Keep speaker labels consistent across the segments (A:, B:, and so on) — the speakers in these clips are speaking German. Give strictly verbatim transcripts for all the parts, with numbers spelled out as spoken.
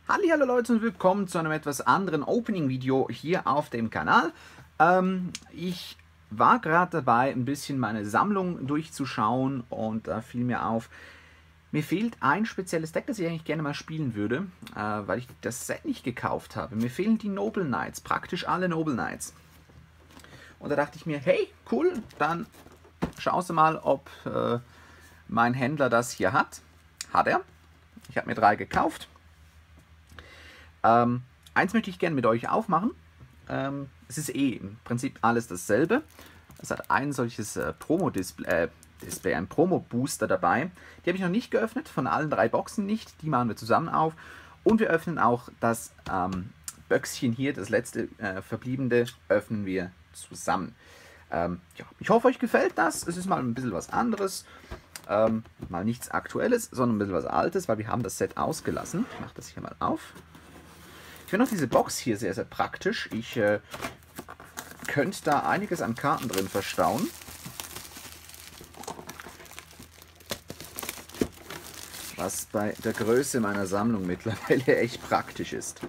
A: Hallihallo Leute und willkommen zu einem etwas anderen Opening-Video hier auf dem Kanal. Ähm, ich war gerade dabei, ein bisschen meine Sammlung durchzuschauen und da äh, fiel mir auf, mir fehlt ein spezielles Deck, das ich eigentlich gerne mal spielen würde, äh, weil ich das Set nicht gekauft habe. Mir fehlen die Noble Knights, praktisch alle Noble Knights. Und da dachte ich mir, hey, cool, dann schaust du mal, ob äh, mein Händler das hier hat. Hat er. Ich habe mir drei gekauft. Ähm, eins möchte ich gerne mit euch aufmachen. Ähm, es ist eh im Prinzip alles dasselbe. Es hat ein solches äh, Promo-Display, äh, Display, ein Promo-Booster dabei. Die habe ich noch nicht geöffnet, von allen drei Boxen nicht. Die machen wir zusammen auf. Und wir öffnen auch das ähm, Böckschen hier, das letzte äh, verbliebene, öffnen wir zusammen. Ähm, ja, ich hoffe, euch gefällt das. Es ist mal ein bisschen was anderes. Ähm, mal nichts Aktuelles, sondern ein bisschen was Altes, weil wir haben das Set ausgelassen. Ich mache das hier mal auf. Ich finde auch diese Box hier sehr, sehr praktisch. Ich äh, könnte da einiges an Karten drin verstauen. Was bei der Größe meiner Sammlung mittlerweile echt praktisch ist.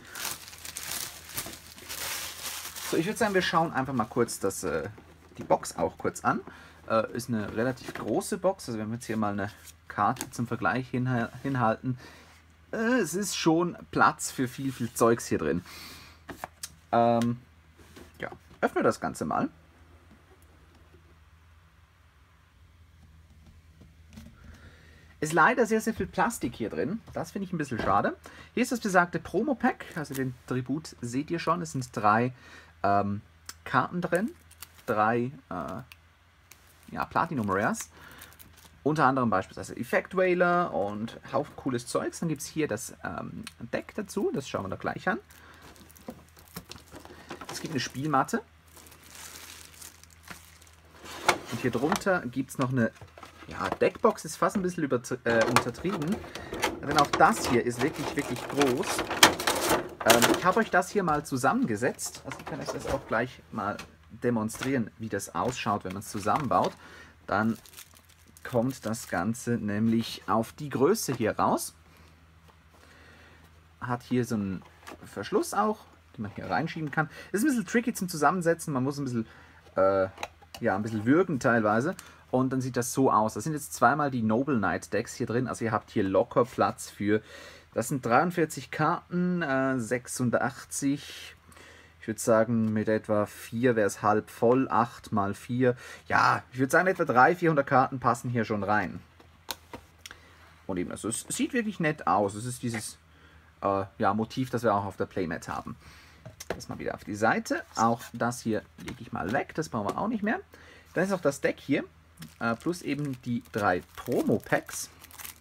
A: So, ich würde sagen, wir schauen einfach mal kurz das, äh, die Box auch kurz an. Äh, ist eine relativ große Box. Also wenn wir jetzt hier mal eine Karte zum Vergleich hinha hinhalten, es ist schon Platz für viel, viel Zeugs hier drin. Ähm, ja, öffne das Ganze mal. Ist leider sehr, sehr viel Plastik hier drin. Das finde ich ein bisschen schade. Hier ist das besagte Promo-Pack. Also den Tribut seht ihr schon. Es sind drei ähm, Karten drin. Drei äh, ja, Platinum Rares. Unter anderem beispielsweise Effect Whaler und Haufen cooles Zeugs. Dann gibt es hier das ähm, Deck dazu, das schauen wir da gleich an. Es gibt eine Spielmatte. Und hier drunter gibt es noch eine ja, Deckbox, ist fast ein bisschen über, äh, untertrieben. Denn auch das hier ist wirklich, wirklich groß. Ähm, ich habe euch das hier mal zusammengesetzt. Also ich kann euch das auch gleich mal demonstrieren, wie das ausschaut, wenn man es zusammenbaut. Dann kommt das Ganze nämlich auf die Größe hier raus. Hat hier so einen Verschluss auch, den man hier reinschieben kann. Ist ein bisschen tricky zum Zusammensetzen, man muss ein bisschen, äh, ja, ein bisschen würgen teilweise. Und dann sieht das so aus. Das sind jetzt zweimal die Noble Knight Decks hier drin. Also ihr habt hier locker Platz für, das sind dreiundvierzig Karten, äh, sechsundachtzig. Ich würde sagen, mit etwa vier wäre es halb voll, acht mal vier. Ja, ich würde sagen, etwa dreihundert, vierhundert Karten passen hier schon rein. Und eben, also es sieht wirklich nett aus. Es ist dieses äh, ja, Motiv, das wir auch auf der Playmat haben. Das mal wieder auf die Seite. Auch das hier lege ich mal weg, das brauchen wir auch nicht mehr. Dann ist auch das Deck hier, äh, plus eben die drei Promo-Packs.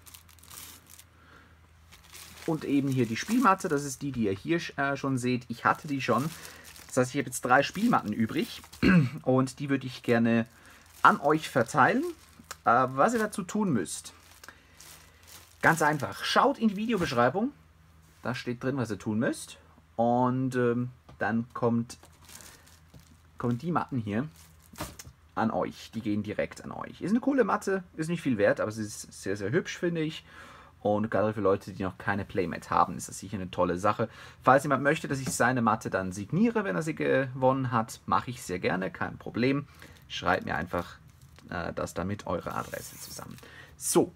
A: Und eben hier die Spielmatte, das ist die, die ihr hier äh, schon seht. Ich hatte die schon. Das heißt, ich habe jetzt drei Spielmatten übrig und die würde ich gerne an euch verteilen. Äh, was ihr dazu tun müsst, ganz einfach, schaut in die Videobeschreibung. Da steht drin, was ihr tun müsst. Und ähm, dann kommt, kommen die Matten hier an euch. Die gehen direkt an euch. Ist eine coole Matte, ist nicht viel wert, aber sie ist sehr, sehr hübsch, finde ich. Und gerade für Leute, die noch keine Playmat haben, ist das sicher eine tolle Sache. Falls jemand möchte, dass ich seine Matte dann signiere, wenn er sie gewonnen hat, mache ich sehr gerne, kein Problem. Schreibt mir einfach äh, das damit eure Adresse zusammen. So.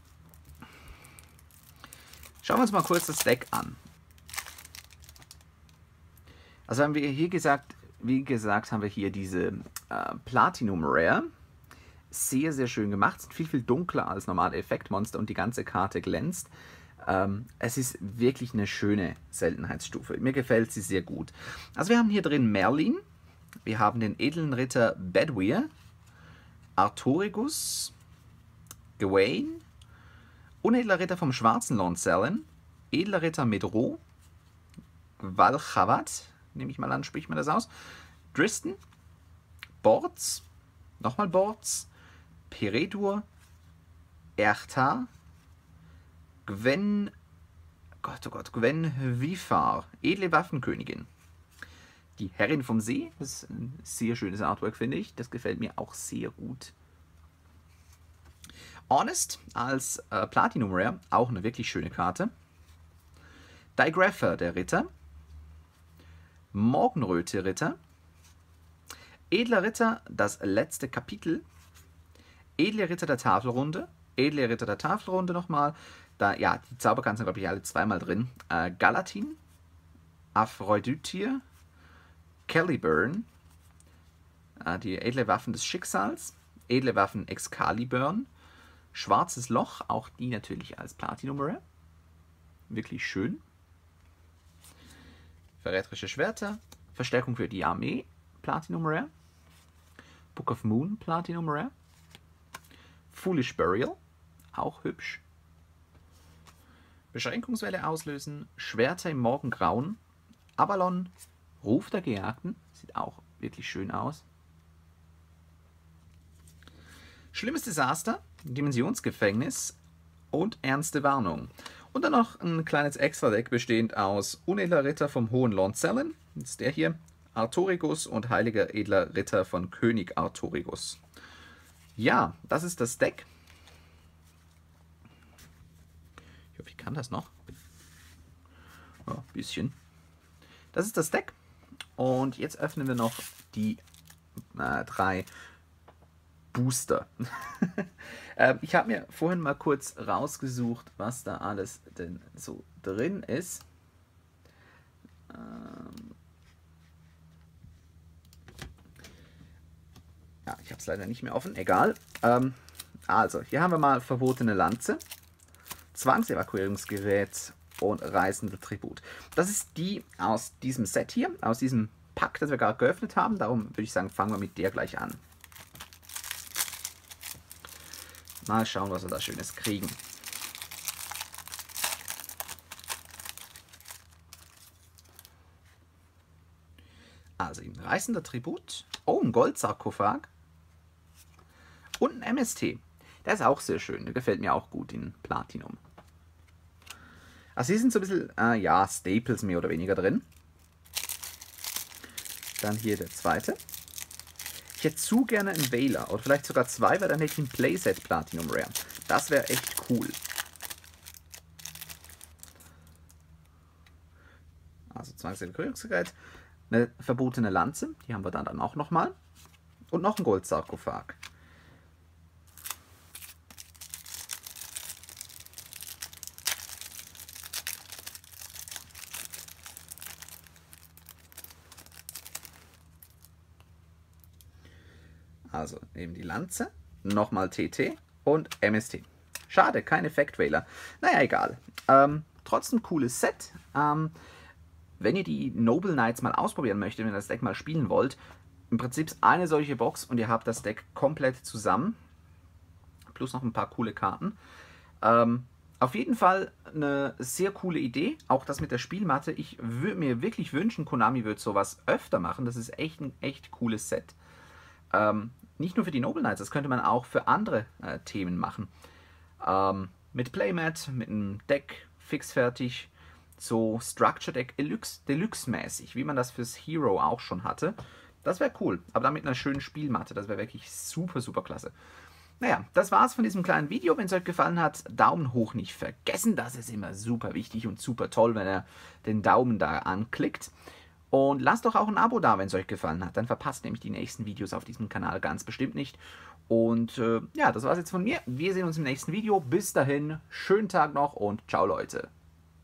A: Schauen wir uns mal kurz das Deck an. Also haben wir hier gesagt, wie gesagt, haben wir hier diese äh, Platinum Rare. Sehr, sehr schön gemacht. Sind viel, viel dunkler als normale Effektmonster und die ganze Karte glänzt. Ähm, es ist wirklich eine schöne Seltenheitsstufe. Mir gefällt sie sehr gut. Also wir haben hier drin Merlin. Wir haben den edlen Ritter Bedwyr. Artorigus. Gawain. Unedler Ritter vom schwarzen Lonsellen. Edler Ritter Medro. Valchavad. Nehme ich mal an, spricht man das aus. Dristan. Borz. Nochmal Borz. Peredur, Erta, Gwen, Gott, oh Gott, Gwen Vifar, edle Waffenkönigin. Die Herrin vom See, das ist ein sehr schönes Artwork, finde ich. Das gefällt mir auch sehr gut. Honest als äh, Platinum Rare, auch eine wirklich schöne Karte. Digrapher, der Ritter. Morgenröte Ritter. Edler Ritter, das letzte Kapitel. Edle Ritter der Tafelrunde. Edle Ritter der Tafelrunde nochmal. Da, ja, die Zauberkarten sind, glaube ich, alle zweimal drin. Äh, Galatin. Aphrodite. Caliburn. Äh, die edle Waffen des Schicksals. Edle Waffen Excaliburn. Schwarzes Loch, auch die natürlich als Platinum Rare. Wirklich schön. Verräterische Schwerter. Verstärkung für die Armee. Platinum Rare. Book of Moon. Platinum Rare. Foolish Burial. Auch hübsch. Beschränkungswelle auslösen. Schwerter im Morgengrauen. Avalon. Ruf der Gejagten. Sieht auch wirklich schön aus. Schlimmes Desaster. Dimensionsgefängnis. Und ernste Warnung. Und dann noch ein kleines Extra-Deck bestehend aus Unedler Ritter vom Hohen Lonzellen. Das ist der hier. Artorigus und Heiliger Edler Ritter von König Artorigus. Ja, das ist das Deck. Ich hoffe, ich kann das noch. Ja, ein bisschen. Das ist das Deck. Und jetzt öffnen wir noch die äh, drei Booster. ähm, ich habe mir vorhin mal kurz rausgesucht, was da alles denn so drin ist. Ähm ja, ich habe es leider nicht mehr offen. Egal. Ähm, also, hier haben wir mal verbotene Lanze, Zwangsevakuierungsgerät und reißender Tribut. Das ist die aus diesem Set hier, aus diesem Pack, das wir gerade geöffnet haben. Darum würde ich sagen, fangen wir mit der gleich an. Mal schauen, was wir da Schönes kriegen. Also ein reißender Tribut. Oh, ein Goldsarkophag. Und ein M S T. Der ist auch sehr schön. Der gefällt mir auch gut in Platinum. Also hier sind so ein bisschen, äh, ja, Staples mehr oder weniger drin. Dann hier der zweite. Ich hätte zu gerne einen Wähler oder vielleicht sogar zwei, weil dann hätte ich ein Playset Platinum Rare. Das wäre echt cool. Also Zwangsevakuierungsgerät, eine verbotene Lanze, die haben wir dann, dann auch nochmal. Und noch ein Goldsarkophag. Also eben die Lanze, nochmal T T und M S T. Schade, kein Effektwähler. Naja, egal. Ähm, trotzdem cooles Set. Ähm, wenn ihr die Noble Knights mal ausprobieren möchtet, wenn ihr das Deck mal spielen wollt, im Prinzip eine solche Box und ihr habt das Deck komplett zusammen. Plus noch ein paar coole Karten. Ähm, auf jeden Fall eine sehr coole Idee. Auch das mit der Spielmatte. Ich würde mir wirklich wünschen, Konami würde sowas öfter machen. Das ist echt ein echt cooles Set. Ähm, nicht nur für die Noble Knights, das könnte man auch für andere äh, Themen machen. Ähm, mit Playmat, mit einem Deck fix fertig, so Structure Deck Deluxe-mäßig, wie man das fürs Hero auch schon hatte. Das wäre cool, aber dann mit einer schönen Spielmatte, das wäre wirklich super, super klasse. Naja, das war's von diesem kleinen Video. Wenn es euch gefallen hat, Daumen hoch nicht vergessen, das ist immer super wichtig und super toll, wenn ihr den Daumen da anklickt. Und lasst doch auch ein Abo da, wenn es euch gefallen hat. Dann verpasst nämlich die nächsten Videos auf diesem Kanal ganz bestimmt nicht. Und äh, ja, das war's jetzt von mir. Wir sehen uns im nächsten Video. Bis dahin, schönen Tag noch und ciao Leute.